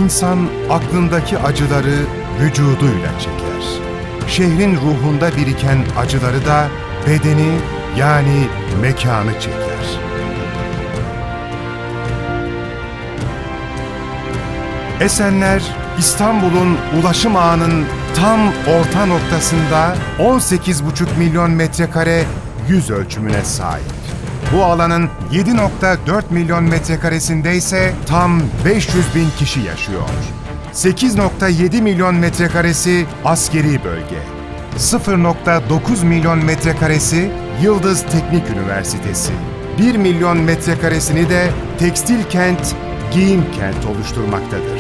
İnsan aklındaki acıları vücuduyla çeker. Şehrin ruhunda biriken acıları da bedeni yani mekanı çeker. Esenler, İstanbul'un ulaşım ağının tam orta noktasında 18,5 milyon metrekare yüz ölçümüne sahip. Bu alanın 7,4 milyon metrekaresinde ise tam 500 bin kişi yaşıyor. 8,7 milyon metrekaresi askeri bölge. 0,9 milyon metrekaresi Yıldız Teknik Üniversitesi. 1 milyon metrekaresini de tekstil kent, giyim kent oluşturmaktadır.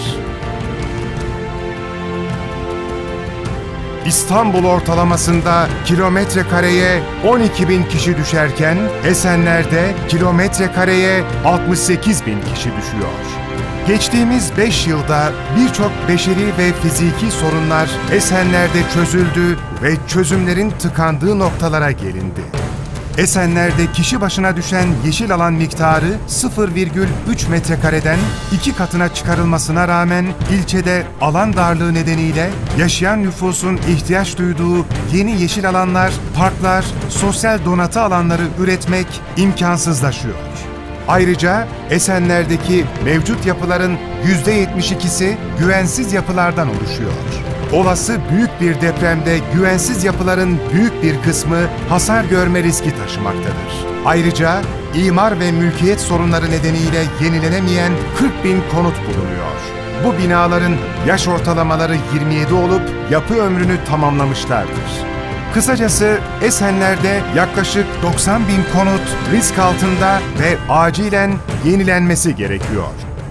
İstanbul ortalamasında kilometre kareye 12 bin kişi düşerken Esenler'de kilometre kareye 68 bin kişi düşüyor. Geçtiğimiz 5 yılda birçok beşeri ve fiziki sorunlar Esenler'de çözüldü ve çözümlerin tıkandığı noktalara gelindi. Esenler'de kişi başına düşen yeşil alan miktarı 0,3 metrekareden 2 katına çıkarılmasına rağmen ilçede alan darlığı nedeniyle yaşayan nüfusun ihtiyaç duyduğu yeni yeşil alanlar, parklar, sosyal donatı alanları üretmek imkansızlaşıyor. Ayrıca Esenler'deki mevcut yapıların %72'si güvensiz yapılardan oluşuyor. Olası büyük bir depremde güvensiz yapıların büyük bir kısmı hasar görme riski taşımaktadır. Ayrıca imar ve mülkiyet sorunları nedeniyle yenilenemeyen 40 bin konut bulunuyor. Bu binaların yaş ortalamaları 27 olup yapı ömrünü tamamlamışlardır. Kısacası Esenler'de yaklaşık 90 bin konut risk altında ve acilen yenilenmesi gerekiyor.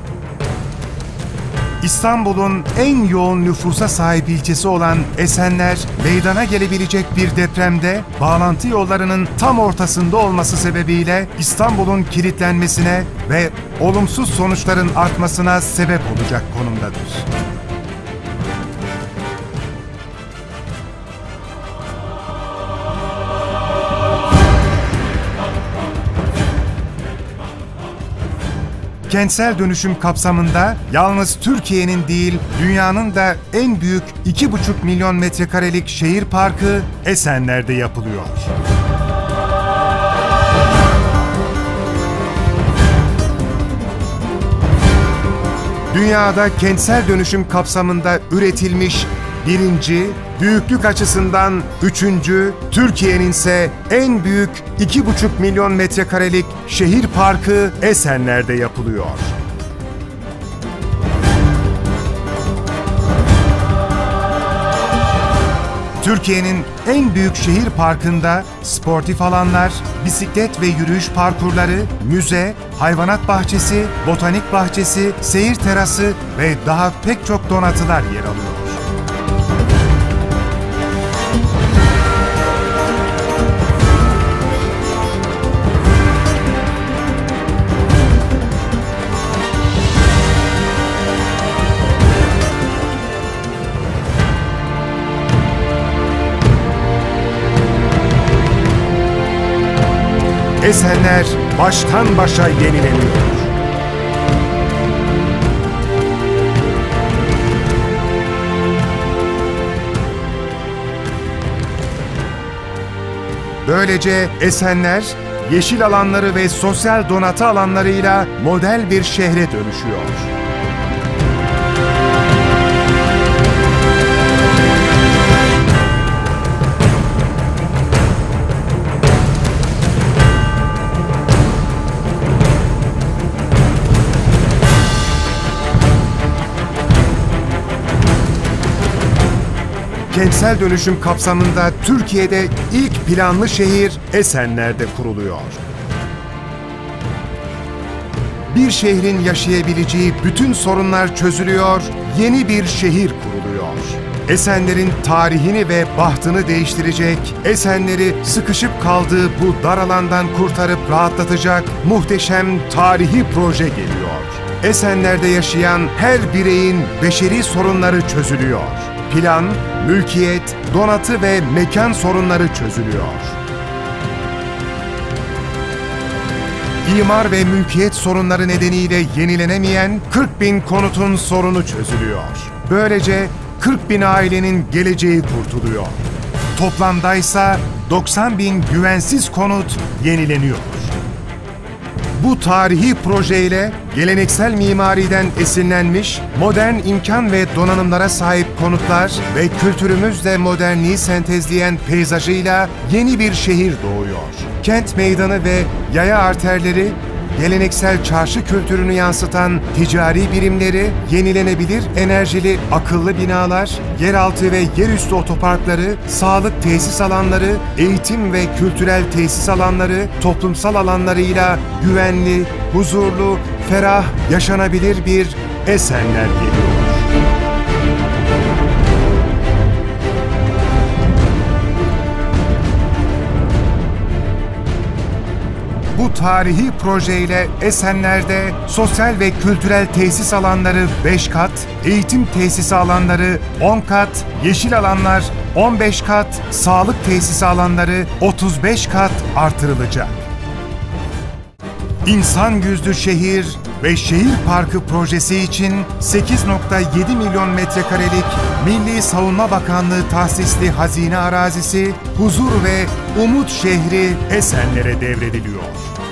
İstanbul'un en yoğun nüfusa sahip ilçesi olan Esenler, meydana gelebilecek bir depremde bağlantı yollarının tam ortasında olması sebebiyle İstanbul'un kilitlenmesine ve olumsuz sonuçların artmasına sebep olacak konumdadır. Kentsel dönüşüm kapsamında yalnız Türkiye'nin değil, dünyanın da en büyük 2,5 milyon metrekarelik şehir parkı Esenler'de yapılıyor. Dünyada kentsel dönüşüm kapsamında üretilmiş birinci, büyüklük açısından üçüncü, Türkiye'nin ise en büyük 2,5 milyon metrekarelik şehir parkı Esenler'de yapılıyor. Türkiye'nin en büyük şehir parkında sportif alanlar, bisiklet ve yürüyüş parkurları, müze, hayvanat bahçesi, botanik bahçesi, seyir terası ve daha pek çok donatılar yer alıyor. Esenler baştan başa yenileniyor. Böylece Esenler, yeşil alanları ve sosyal donatı alanlarıyla model bir şehre dönüşüyor. Kentsel dönüşüm kapsamında Türkiye'de ilk planlı şehir Esenler'de kuruluyor. Bir şehrin yaşayabileceği bütün sorunlar çözülüyor, yeni bir şehir kuruluyor. Esenler'in tarihini ve bahtını değiştirecek, Esenler'i sıkışıp kaldığı bu dar alandan kurtarıp rahatlatacak muhteşem tarihi proje geliyor. Esenler'de yaşayan her bireyin beşeri sorunları çözülüyor. Plan, mülkiyet, donatı ve mekan sorunları çözülüyor. imar ve mülkiyet sorunları nedeniyle yenilenemeyen 40.000 konutun sorunu çözülüyor. Böylece 40.000 ailenin geleceği kurtuluyor. Toplamdaysa 90.000 güvensiz konut yenileniyor. Bu tarihi projeyle geleneksel mimariden esinlenmiş, modern imkan ve donanımlara sahip konutlar ve kültürümüzle modernliği sentezleyen peyzajıyla yeni bir şehir doğuyor. Kent meydanı ve yaya arterleri, geleneksel çarşı kültürünü yansıtan ticari birimleri, yenilenebilir enerjili akıllı binalar, yeraltı ve yerüstü otoparkları, sağlık tesis alanları, eğitim ve kültürel tesis alanları, toplumsal alanlarıyla güvenli, huzurlu, ferah, yaşanabilir bir Esenler geliyor. Bu tarihi projeyle Esenler'de sosyal ve kültürel tesis alanları 5 kat, eğitim tesis alanları 10 kat, yeşil alanlar 15 kat, sağlık tesis alanları 35 kat artırılacak. İnsan yüzlü şehir ve şehir parkı projesi için 8,7 milyon metrekarelik Milli Savunma Bakanlığı tahsisli hazine arazisi, huzur ve umut şehri Esenler'e devrediliyor.